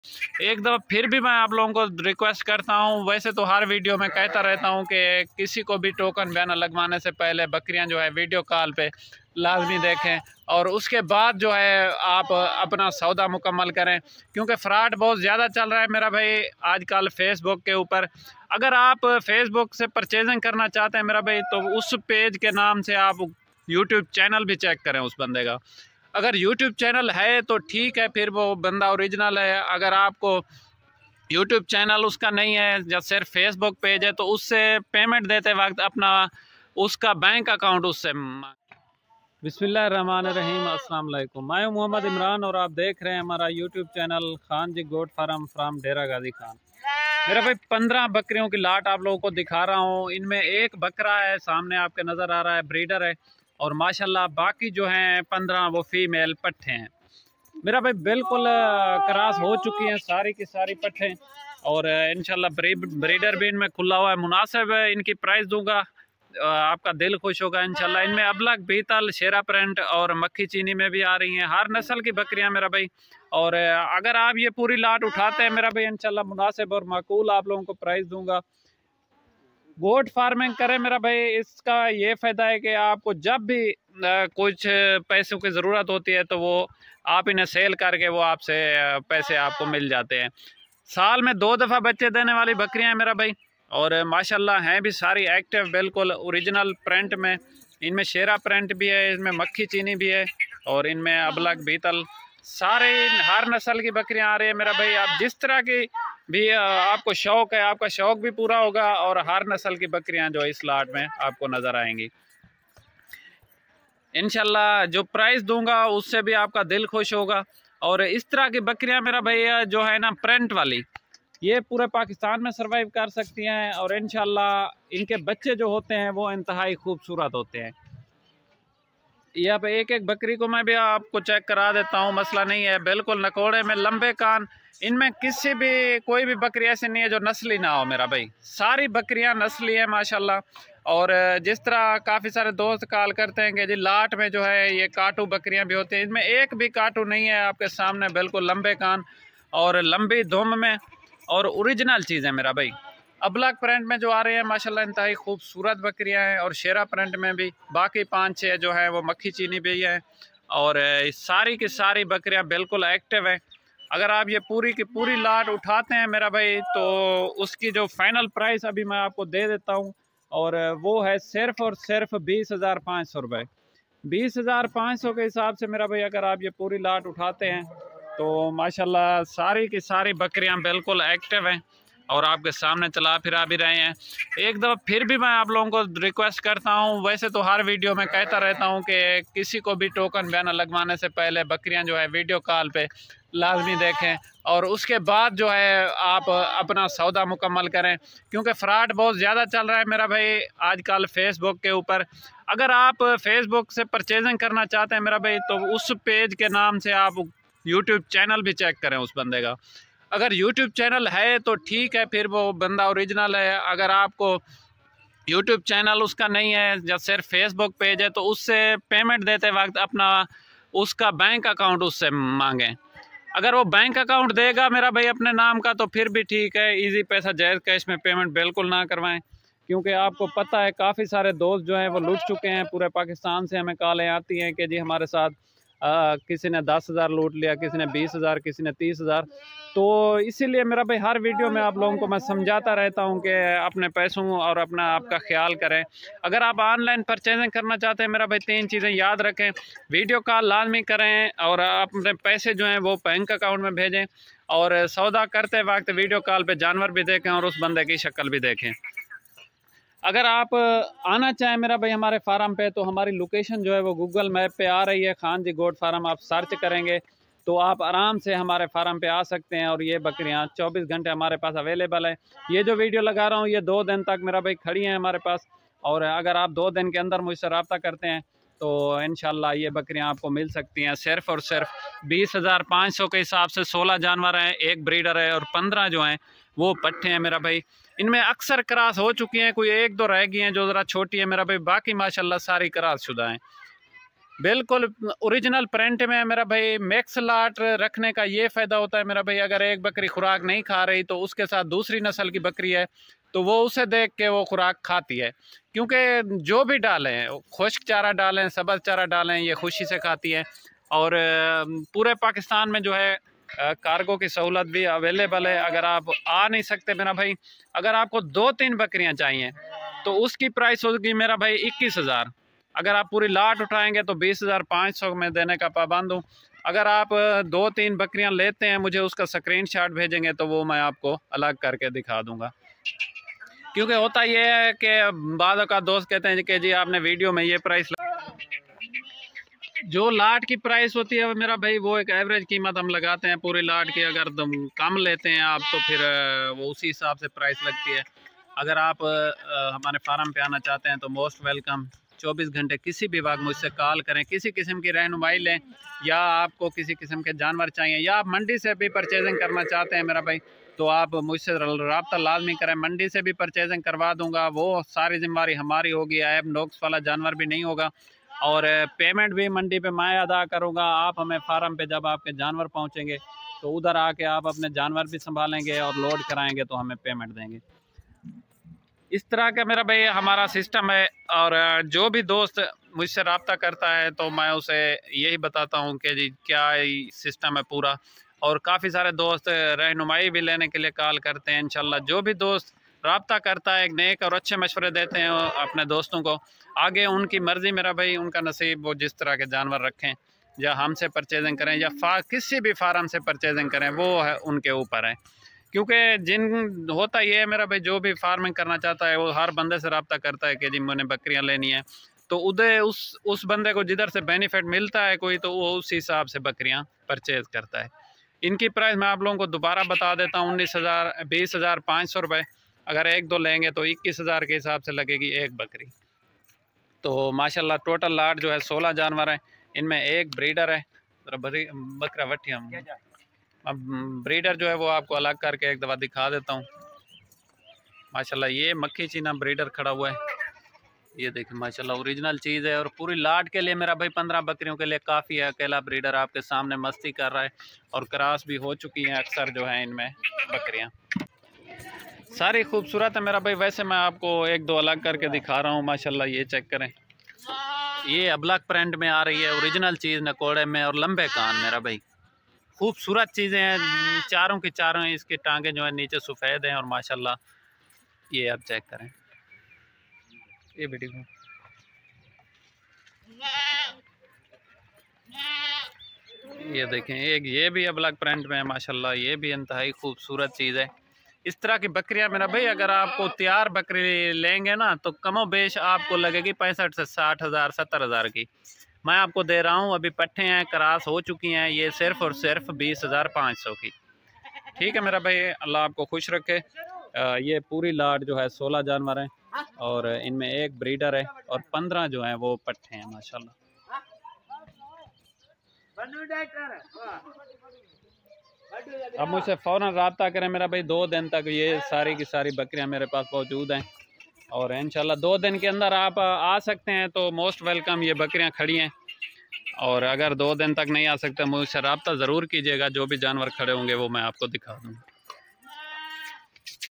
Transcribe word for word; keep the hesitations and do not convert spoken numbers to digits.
एक दफ़ा फिर भी मैं आप लोगों को रिक्वेस्ट करता हूँ, वैसे तो हर वीडियो में कहता रहता हूँ कि किसी को भी टोकन बैनर लगवाने से पहले बकरियाँ जो है वीडियो कॉल पे लाजमी देखें और उसके बाद जो है आप अपना सौदा मुकम्मल करें, क्योंकि फ्रॉड बहुत ज़्यादा चल रहा है मेरा भाई आजकल फेसबुक के ऊपर। अगर आप फेसबुक से परचेजिंग करना चाहते हैं मेरा भाई, तो उस पेज के नाम से आप यूट्यूब चैनल भी चेक करें उस बंदे का। अगर यूट्यूब चैनल है तो ठीक है, फिर वो बंदा ओरिजिनल है। अगर आपको यूट्यूब चैनल उसका नहीं है या सिर्फ फेसबुक पेज है, तो उससे पेमेंट देते वक्त अपना उसका बैंक अकाउंट उससे। बिस्मिल्लाहिर्रहमानिर्रहीम, अस्सलाम वालेकुम। मैं हूं मोहम्मद इमरान और आप देख रहे हैं हमारा YouTube channel Khan ji goat farm from Dera Ghazi Khan. मेरा भाई पंद्रह बकरियों की लाट आप लोगों को दिखा रहा हूं। इनमें एक बकरा है सामने आपके नज़र आ रहा है, ब्रीडर है, और माशाल्लाह बाकी जो हैं पंद्रह वो फीमेल पट्ठे हैं। मेरा भाई बिल्कुल क्रॉस हो चुकी हैं सारी की सारी पट्ठे, और इंशाल्लाह ब्रीडर भी इनमें खुला हुआ है। मुनासिब इनकी प्राइस दूंगा, आपका दिल खुश होगा इंशाल्लाह। इनमें अबलग, बीतल, शेरा प्रिंट और मक्खी चीनी में भी आ रही हैं, हर नस्ल की बकरियां मेरा भाई। और अगर आप ये पूरी लाट उठाते हैं मेरा भाई, इंशाल्लाह मुनासिब और माकूल आप लोगों को प्राइस दूंगा। गोट फार्मिंग करें मेरा भाई, इसका ये फ़ायदा है कि आपको जब भी आ, कुछ पैसों की ज़रूरत होती है तो वो आप इन्हें सेल करके वो आपसे पैसे आपको मिल जाते हैं। साल में दो दफ़ा बच्चे देने वाली बकरियां हैं मेरा भाई, और माशाल्लाह हैं भी सारी एक्टिव, बिल्कुल ओरिजिनल प्रिंट में। इनमें शेरा प्रिंट भी है, इसमें मक्खी चीनी भी है, और इनमें अबलग, बीतल, सारे हर नस्ल की बकरियां आ रही है मेरा भाई। आप जिस तरह की भी आपको शौक़ है, आपका शौक़ भी पूरा होगा, और हर नस्ल की बकरियां जो इस लाट में आपको नज़र आएंगी। इंशाल्लाह जो प्राइस दूंगा उससे भी आपका दिल खुश होगा। और इस तरह की बकरियां मेरा भैया जो है ना, प्रिंट वाली, ये पूरे पाकिस्तान में सरवाइव कर सकती हैं, और इंशाल्लाह इनके बच्चे जो होते हैं वो इंतहाई खूबसूरत होते हैं। ये अब एक एक बकरी को मैं भी आपको चेक करा देता हूँ, मसला नहीं है। बिल्कुल नकोड़े में लंबे कान, इनमें किसी भी कोई भी बकरी ऐसी नहीं है जो नस्ली ना हो मेरा भाई, सारी बकरियां नस्ली है माशाल्लाह। और जिस तरह काफ़ी सारे दोस्त कॉल करते हैं कि जी लाट में जो है ये काटू बकरियां भी होती हैं, इसमें एक भी काटू नहीं है आपके सामने। बिल्कुल लंबे कान और लंबी दुम में, और ओरिजिनल चीज़ है मेरा भाई। अबलग प्रिंट में जो आ रहे हैं माशाल्लाह इंतहाई खूबसूरत बकरियां हैं, और शेरा प्रिंट में भी बाकी पाँच छः जो है वो मक्खी चीनी भी है, और सारी की सारी बकरियां बिल्कुल एक्टिव हैं। अगर आप ये पूरी की पूरी लाट उठाते हैं मेरा भाई, तो उसकी जो फाइनल प्राइस अभी मैं आपको दे देता हूँ, और वो है सिर्फ और सिर्फ बीस हज़ार पाँच सौ रुपये। बीस हज़ार पाँच सौ के हिसाब से मेरा भाई अगर आप ये पूरी लाट उठाते हैं तो माशाल्लाह सारी की सारी बकरियां बिल्कुल एक्टिव हैं, और आपके सामने चला फिरा भी रहे हैं। एक दफ़ा फिर भी मैं आप लोगों को रिक्वेस्ट करता हूं, वैसे तो हर वीडियो में कहता रहता हूं कि किसी को भी टोकन बैनर लगवाने से पहले बकरियां जो है वीडियो कॉल पे लाजमी देखें, और उसके बाद जो है आप अपना सौदा मुकम्मल करें, क्योंकि फ्रॉड बहुत ज़्यादा चल रहा है मेरा भाई आजकल फेसबुक के ऊपर। अगर आप फेसबुक से परचेजिंग करना चाहते हैं मेरा भाई, तो उस पेज के नाम से आप यूट्यूब चैनल भी चेक करें उस बंदे का। अगर यूट्यूब चैनल है तो ठीक है, फिर वो बंदा ओरिजिनल है। अगर आपको यूट्यूब चैनल उसका नहीं है या सिर्फ फेसबुक पेज है, तो उससे पेमेंट देते वक्त अपना उसका बैंक अकाउंट उससे मांगें। अगर वो बैंक अकाउंट देगा मेरा भाई अपने नाम का, तो फिर भी ठीक है, इजी पैसा जायज़ कैश में पेमेंट बिल्कुल ना करवाएं, क्योंकि आपको पता है काफ़ी सारे दोस्त जो हैं वो लूट चुके हैं। पूरे पाकिस्तान से हमें कॉलें आती हैं कि जी हमारे साथ आ, किसी ने दस हज़ार लूट लिया, किसी ने बीस हज़ार, किसी ने तीस हज़ार। तो इसीलिए मेरा भाई हर वीडियो में आप लोगों को मैं समझाता रहता हूं कि अपने पैसों और अपना आपका ख्याल करें। अगर आप ऑनलाइन परचेजिंग करना चाहते हैं मेरा भाई, तीन चीज़ें याद रखें। वीडियो कॉल लाजमी करें, और अपने पैसे जो हैं वो बैंक अकाउंट में भेजें, और सौदा करते वक्त वीडियो कॉल पे जानवर भी देखें और उस बंदे की शक्ल भी देखें। अगर आप आना चाहें मेरा भाई हमारे फार्म पे, तो हमारी लोकेशन जो है वो गूगल मैप पे आ रही है, खान जी गोट फार्म। आप सर्च करेंगे तो आप आराम से हमारे फार्म पे आ सकते हैं, और ये बकरियां चौबीस घंटे हमारे पास अवेलेबल है। ये जो वीडियो लगा रहा हूँ ये दो दिन तक मेरा भाई खड़ी हैं हमारे पास, और अगर आप दो दिन के अंदर मुझसे रब्ता करते हैं तो इंशाल्लाह ये बकरियां आपको मिल सकती हैं। सिर्फ और सिर्फ बीस हज़ार पाँच सौ के हिसाब से सोलह जानवर हैं, एक ब्रीडर है, और पंद्रह जो हैं वो पट्टे हैं मेरा भाई। इनमें अक्सर क्रॉस हो चुकी हैं, कोई एक दो रह गई हैं जो ज़रा छोटी है मेरा भाई, बाकी माशाल्लाह सारी क्रॉस शुदा हैं। बिल्कुल ओरिजिनल प्रिंट में मेरा भाई। मिक्स लाट रखने का ये फ़ायदा होता है मेरा भाई, अगर एक बकरी खुराक नहीं खा रही तो उसके साथ दूसरी नस्ल की बकरी है तो वो उसे देख के वो खुराक खाती है, क्योंकि जो भी डालें, खुश्क चारा डालें, सब्ज़ चारा डालें, ये खुशी से खाती है। और पूरे पाकिस्तान में जो है कार्गो की सहूलत भी अवेलेबल है। अगर आप आ नहीं सकते मेरा भाई, अगर आपको दो तीन बकरियां चाहिए तो उसकी प्राइस होगी मेरा भाई इक्कीस हज़ार। अगर आप पूरी लाट उठाएंगे तो बीस हज़ार पाँच सौ में देने का पाबंद हूँ। अगर आप दो तीन बकरियां लेते हैं, मुझे उसका स्क्रीनशॉट भेजेंगे तो वो मैं आपको अलग करके दिखा दूंगा। क्योंकि होता ये है कि बाद का दोस्त कहते हैं कि जी आपने वीडियो में ये प्राइस, जो लाट की प्राइस होती है मेरा भाई वो एक एवरेज कीमत हम लगाते हैं पूरी लाट की। अगर तुम कम लेते हैं आप तो फिर वो उसी हिसाब से प्राइस लगती है। अगर आप हमारे फार्म पे आना चाहते हैं तो मोस्ट वेलकम। चौबीस घंटे किसी भी वक्त मुझसे कॉल करें, किसी किस्म की रहनुमाई लें, या आपको किसी किस्म के जानवर चाहिए, या आप मंडी से भी परचेजिंग करना चाहते हैं मेरा भाई तो आप मुझसे रब्ता लाजमी करें। मंडी से भी परचेजिंग करवा दूंगा, वो सारी जिम्मेदारी हमारी होगी। ऐप नोक्स वाला जानवर भी नहीं होगा और पेमेंट भी मंडी पे मैं अदा करूंगा। आप हमें फार्म पे जब आपके जानवर पहुंचेंगे तो उधर आके आप अपने जानवर भी संभालेंगे और लोड कराएंगे तो हमें पेमेंट देंगे। इस तरह का मेरा भाई हमारा सिस्टम है। और जो भी दोस्त मुझसे रब्ता करता है तो मैं उसे यही बताता हूं कि जी क्या सिस्टम है पूरा। और काफ़ी सारे दोस्त रहनुमाई भी लेने के लिए कॉल करते हैं। इंशाल्लाह जो भी दोस्त रब्ता करता है, एक नेक और अच्छे मशवरे देते हैं अपने दोस्तों को, आगे उनकी मर्ज़ी मेरा भाई, उनका नसीब, वो जिस तरह के जानवर रखें, या हमसे परचेजिंग करें या फा किसी भी फार्म से परचेजिंग करें, वो है उनके ऊपर है। क्योंकि जिन होता ये है मेरा भाई, जो भी फार्मिंग करना चाहता है वो हर बंदे से रब्ता करता है कि जी मैंने बकरियां लेनी है, तो उधर उस उस बंदे को जिधर से बेनिफिट मिलता है कोई, तो वो उस हिसाब से बकरियां परचेज करता है। इनकी प्राइस मैं आप लोगों को दोबारा बता देता हूँ, उन्नीस हज़ार बीस हज़ार पाँच सौ रुपये। अगर एक दो लेंगे तो इक्कीस हज़ार के हिसाब से लगेगी एक बकरी। तो माशाल्लाह टोटल लाट जो है सोलह जानवर हैं, इनमें एक ब्रीडर है। बकरा वठी हम अब ब्रीडर जो है वो आपको अलग करके एक दफ़ा दिखा देता हूँ। माशाल्लाह ये मक्खी चीना ब्रीडर खड़ा हुआ है, ये देखिए माशाल्लाह ओरिजिनल चीज़ है। और पूरी लाट के लिए मेरा भाई पंद्रह बकरियों के लिए काफ़ी है। अकेला ब्रीडर आपके सामने मस्ती कर रहा है और क्रॉस भी हो चुकी हैं अक्सर जो है इनमें बकरियां, सारी खूबसूरत है मेरा भाई। वैसे मैं आपको एक दो अलग करके दिखा रहा हूँ। माशाल्लाह ये चेक करें, ये अबलक प्रिंट में आ रही है, ओरिजिनल चीज़ नकोड़े में और लंबे कान मेरा भाई, खूबसूरत चीज़ें हैं। चारों की चारों इसके टांगे जो है नीचे सफ़ेद हैं और माशाल्लाह ये आप चेक करें, ये वीडियो ये देखें, एक ये भी अबलक प्रिंट में है माशाल्लाह, ये भी इंतहाई खूबसूरत चीज़ है। इस तरह की बकरियां मेरा भाई अगर आपको तैयार बकरी लेंगे ना तो कमो बेश आपको लगेगी पैंसठ से साठ हज़ार सत्तर हज़ार की। मैं आपको दे रहा हूँ, अभी पट्टे हैं, क्रॉस हो चुकी हैं, ये सिर्फ और सिर्फ बीस हज़ार पाँच सौ की। ठीक है मेरा भाई, अल्लाह आपको खुश रखे। आ, ये पूरी लाट जो है सोलह जानवर हैं और इनमें एक ब्रीडर है और पंद्रह जो हैं वो पट्टे हैं माशाल्लाह। अब मुझसे फ़ौरन रब्ता करें मेरा भाई, दो दिन तक ये सारी की सारी बकरियां मेरे पास मौजूद हैं और इंशाल्लाह दो दिन के अंदर आप आ सकते हैं तो मोस्ट वेलकम। ये बकरियां खड़ी हैं और अगर दो दिन तक नहीं आ सकते मुझसे रब्ता ज़रूर कीजिएगा, जो भी जानवर खड़े होंगे वो मैं आपको दिखा दूँगा।